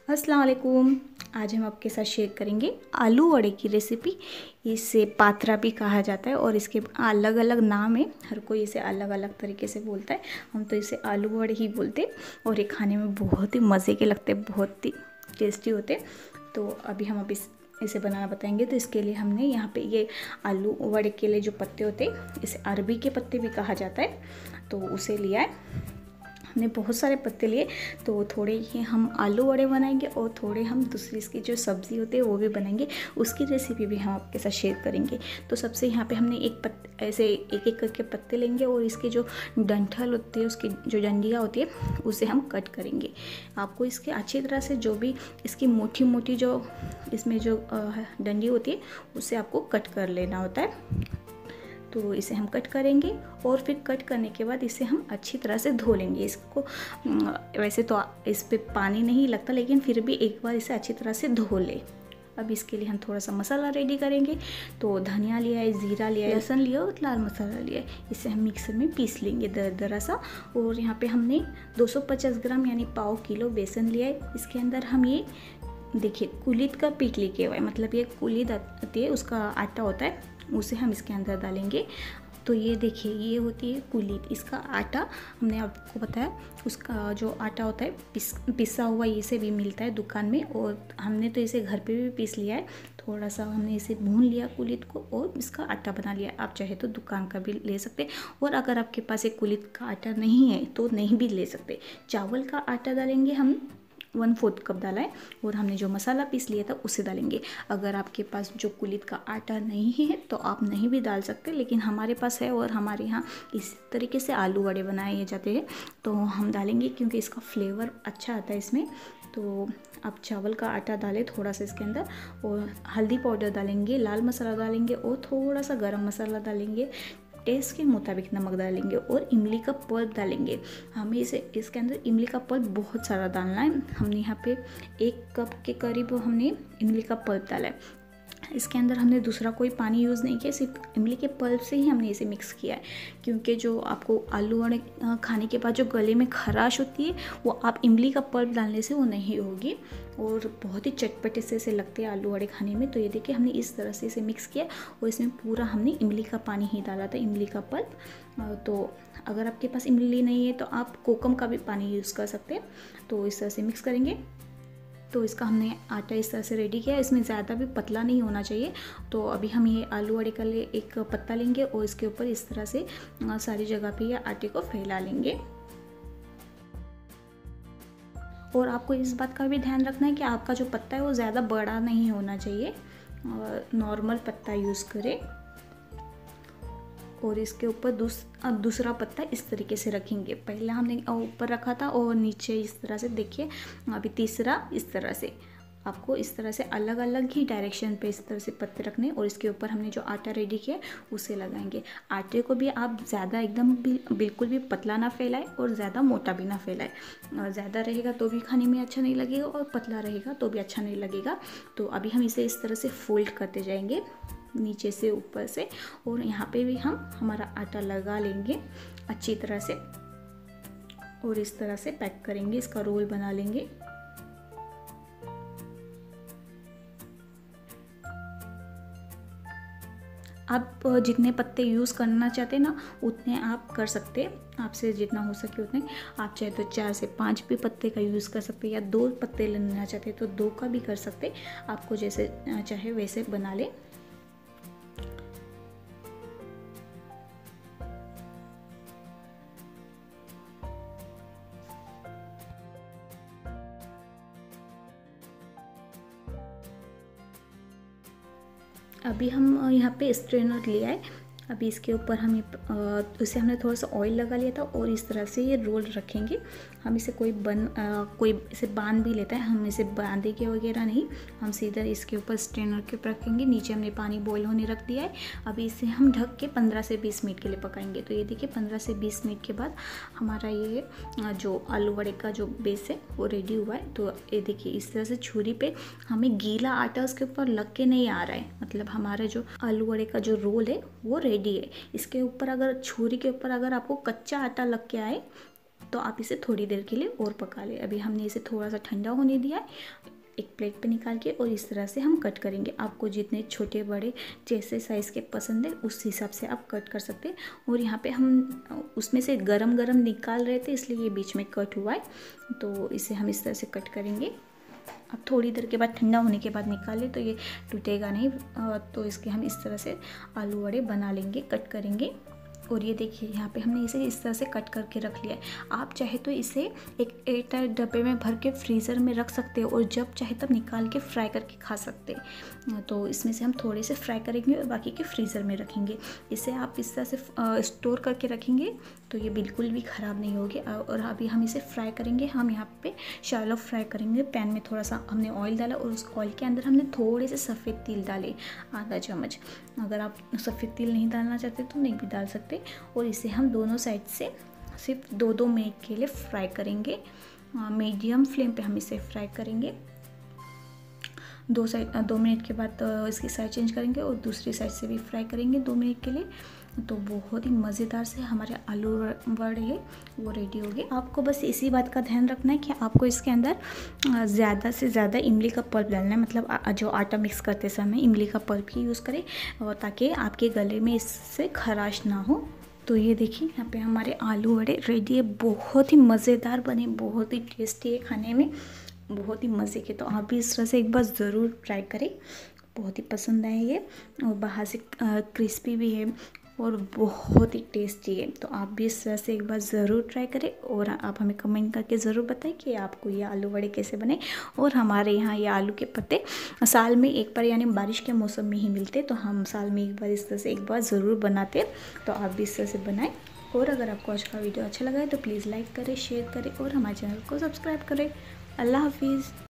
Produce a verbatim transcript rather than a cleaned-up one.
अस्सलाम वालेकुम। आज हम आपके साथ शेयर करेंगे आलू वड़े की रेसिपी। इसे पात्रा भी कहा जाता है और इसके अलग अलग नाम है, हर कोई इसे अलग अलग तरीके से बोलता है। हम तो इसे आलू वड़े ही बोलते हैं और ये खाने में बहुत ही मज़े के लगते हैं, बहुत ही टेस्टी होते हैं। तो अभी हम अब इस इसे बनाना बताएंगे। तो इसके लिए हमने यहाँ पे ये आलू वड़े के लिए जो पत्ते होते हैं, इसे अरबी के पत्ते भी कहा जाता है, तो उसे लिया है हमने। बहुत सारे पत्ते लिए, तो थोड़े ही हम आलू वड़े बनाएंगे और थोड़े हम दूसरी इसकी जो सब्ज़ी होती है वो भी बनाएंगे। उसकी रेसिपी भी हम आपके साथ शेयर करेंगे। तो सबसे यहाँ पे हमने एक पत्ते ऐसे एक एक करके पत्ते लेंगे और इसके जो डंठल होती है, उसकी जो डंडियाँ होती है, उसे हम कट करेंगे। आपको इसके अच्छी तरह से जो भी इसकी मोटी मोटी जो इसमें जो डंडी होती है उसे आपको कट कर लेना होता है। तो इसे हम कट करेंगे और फिर कट करने के बाद इसे हम अच्छी तरह से धो लेंगे। इसको वैसे तो इस पे पानी नहीं लगता, लेकिन फिर भी एक बार इसे अच्छी तरह से धो ले। अब इसके लिए हम थोड़ा सा मसाला रेडी करेंगे। तो धनिया लिया है, ज़ीरा लिया है, लहसुन लिया और लाल मसाला लिया है। इसे हम मिक्सर में पीस लेंगे दर दरा सा। और यहाँ पे हमने दो सौ पचास ग्राम यानी पाव किलो बेसन लिया है। इसके अंदर हम ये देखिए कुलित का पीठ लेके हुआ है, मतलब ये कुलित आती है, उसका आटा होता है, उसे हम इसके अंदर डालेंगे। तो ये देखिए ये होती है कुलीत, इसका आटा हमने आपको बताया, उसका जो आटा होता है पिस पिसा हुआ, ये से भी मिलता है दुकान में, और हमने तो इसे घर पे भी पीस लिया है। थोड़ा सा हमने इसे भून लिया कुलीत को और इसका आटा बना लिया। आप चाहे तो दुकान का भी ले सकते, और अगर आपके पास एक कुलीत का आटा नहीं है तो नहीं भी ले सकते। चावल का आटा डालेंगे हम, वन फोर्थ कप डाला है, और हमने जो मसाला पीस लिया था उसे डालेंगे। अगर आपके पास जो कुलित का आटा नहीं है तो आप नहीं भी डाल सकते, लेकिन हमारे पास है और हमारे यहाँ इस तरीके से आलू वड़े बनाए जाते हैं, तो हम डालेंगे क्योंकि इसका फ्लेवर अच्छा आता है इसमें। तो आप चावल का आटा डालें थोड़ा सा इसके अंदर, और हल्दी पाउडर डालेंगे, लाल मसाला डालेंगे और थोड़ा सा गरम मसाला डालेंगे, टेस्ट के मुताबिक नमक डालेंगे और इमली का पल्प डालेंगे। हमें इसे इसके अंदर इमली का पल्प बहुत सारा डालना है। हमने यहाँ पे एक कप के करीब हमने इमली का पल्प डाला है। इसके अंदर हमने दूसरा कोई पानी यूज़ नहीं किया, सिर्फ इमली के पल्प से ही हमने इसे मिक्स किया है। क्योंकि जो आपको आलू वड़े खाने के बाद जो गले में खराश होती है, वो आप इमली का पल्प डालने से वो नहीं होगी, और बहुत ही चटपटे से से लगते हैं आलू वड़े खाने में। तो ये देखिए हमने इस तरह से इसे मिक्स किया और इसमें पूरा हमने इमली का पानी ही डाला था, इमली का पल्प। तो अगर आपके पास इमली नहीं है तो आप कोकम का भी पानी यूज़ कर सकते हैं। तो इस तरह से मिक्स करेंगे। तो इसका हमने आटा इस तरह से रेडी किया। इसमें ज़्यादा भी पतला नहीं होना चाहिए। तो अभी हम ये आलू वड़े के लिए एक पत्ता लेंगे और इसके ऊपर इस तरह से सारी जगह पे ये आटे को फैला लेंगे। और आपको इस बात का भी ध्यान रखना है कि आपका जो पत्ता है वो ज़्यादा बड़ा नहीं होना चाहिए, नॉर्मल पत्ता यूज़ करें। और इसके ऊपर दूस, दूसरा पत्ता इस तरीके से रखेंगे। पहले हमने ऊपर रखा था और नीचे इस तरह से, देखिए अभी तीसरा इस तरह से। आपको इस तरह से अलग अलग ही डायरेक्शन पे इस तरह से पत्ते रखने, और इसके ऊपर हमने जो आटा रेडी किया उसे लगाएंगे। आटे को भी आप ज़्यादा एकदम भी बिल्कुल भी पतला ना फैलाएं और ज़्यादा मोटा भी ना फैलाएं। ज़्यादा रहेगा तो भी खाने में अच्छा नहीं लगेगा और पतला रहेगा तो भी अच्छा नहीं लगेगा। तो अभी हम इसे इस तरह से फोल्ड करते जाएंगे नीचे से ऊपर से, और यहाँ पे भी हम हमारा आटा लगा लेंगे अच्छी तरह से, और इस तरह से पैक करेंगे, इसका रोल बना लेंगे। आप जितने पत्ते यूज़ करना चाहते हैं ना उतने आप कर सकते हैं, आपसे जितना हो सके उतने। आप चाहे तो चार से पाँच भी पत्ते का यूज़ कर सकते हैं, या दो पत्ते लेना चाहते हैं तो दो का भी कर सकते हैं। आपको जैसे चाहे वैसे बना लें। अभी हम यहाँ पे स्ट्रेनर लिया है। अभी इसके ऊपर हम उसे हमने थोड़ा सा ऑयल लगा लिया था, और इस तरह से ये रोल रखेंगे। हम इसे कोई बन आ, कोई इसे बांध भी लेता है, हम इसे बांधेंगे वगैरह नहीं, हम सीधा इसके ऊपर स्ट्रेनर के ऊपर रखेंगे। नीचे हमने पानी बॉईल होने रख दिया है। अभी इसे हम ढक के पंद्रह से बीस मिनट के लिए पकाएंगे। तो ये देखिए पंद्रह से बीस मिनट के बाद हमारा ये जो आलू वड़े का जो बेस है वो रेडी हुआ है। तो ये देखिए इस तरह से छुरी पे हमें गीला आटा उसके ऊपर लग के नहीं आ रहा है, मतलब हमारा जो आलू वड़े का जो रोल है वो रेडी है। इसके ऊपर अगर छुरी के ऊपर अगर आपको कच्चा आटा लग के आए तो आप इसे थोड़ी देर के लिए और पका लें। अभी हमने इसे थोड़ा सा ठंडा होने दिया है, एक प्लेट पे निकाल के, और इस तरह से हम कट करेंगे। आपको जितने छोटे बड़े जैसे साइज़ के पसंद है उस हिसाब से आप कट कर सकते हैं। और यहाँ पे हम उसमें से गरम गरम निकाल रहे थे इसलिए ये बीच में कट हुआ है, तो इसे हम इस तरह से कट करेंगे। अब थोड़ी देर के बाद ठंडा होने के बाद निकालें तो ये टूटेगा नहीं। तो इसके हम इस तरह से आलू वड़े बना लेंगे, कट करेंगे। और ये देखिए यहाँ पे हमने इसे इस तरह से कट करके रख लिया है। आप चाहे तो इसे एक एयरटाइट डब्बे में भर के फ्रीज़र में रख सकते हो और जब चाहे तब निकाल के फ्राई करके खा सकते हैं। तो इसमें से हम थोड़े से फ्राई करेंगे और बाकी के फ्रीज़र में रखेंगे। इसे आप इस तरह से स्टोर करके रखेंगे तो ये बिल्कुल भी ख़राब नहीं होगी। और अभी हम इसे फ्राई करेंगे। हम यहाँ पे शैलो फ्राई करेंगे। पैन में थोड़ा सा हमने ऑयल डाला और उस ऑयल के अंदर हमने थोड़े से सफ़ेद तिल डाले, आधा चम्मच। अगर आप सफ़ेद तिल नहीं डालना चाहते तो नहीं भी डाल सकते। और इसे हम दोनों साइड से सिर्फ दो दो मिनट के लिए फ्राई करेंगे। मीडियम फ्लेम पे हम इसे फ्राई करेंगे। दो साइड दो मिनट के बाद इसकी साइड चेंज करेंगे और दूसरी साइड से भी फ्राई करेंगे दो मिनट के लिए। तो बहुत ही मज़ेदार से हमारे आलू वड़े है वो रेडी हो गए। आपको बस इसी बात का ध्यान रखना है कि आपको इसके अंदर ज़्यादा से ज़्यादा इमली का पल्प डालना है, मतलब जो आटा मिक्स करते समय इमली का पल्प ही यूज़ करें और ताकि आपके गले में इससे खराश ना हो। तो ये देखिए यहाँ पे हमारे आलू वड़े रेडी है। बहुत ही मज़ेदार बने, बहुत ही टेस्टी है, खाने में बहुत ही मज़े के। तो आप भी इस तरह से एक बार ज़रूर ट्राई करें, बहुत ही पसंद आए ये। और बाहर से क्रिस्पी भी है और बहुत ही टेस्टी है। तो आप भी इस तरह से एक बार ज़रूर ट्राई करें और आप हमें कमेंट करके ज़रूर बताएं कि आपको ये आलू वड़े कैसे बने। और हमारे यहाँ ये आलू के पत्ते साल में एक बार यानी बारिश के मौसम में ही मिलते, तो हम साल में एक बार इस तरह से एक बार ज़रूर बनाते। तो आप भी इस तरह से बनाएं। और अगर आपको आज का वीडियो अच्छा लगा है तो प्लीज़ लाइक करें, शेयर करें और हमारे चैनल को सब्सक्राइब करें। अल्लाह हाफिज़।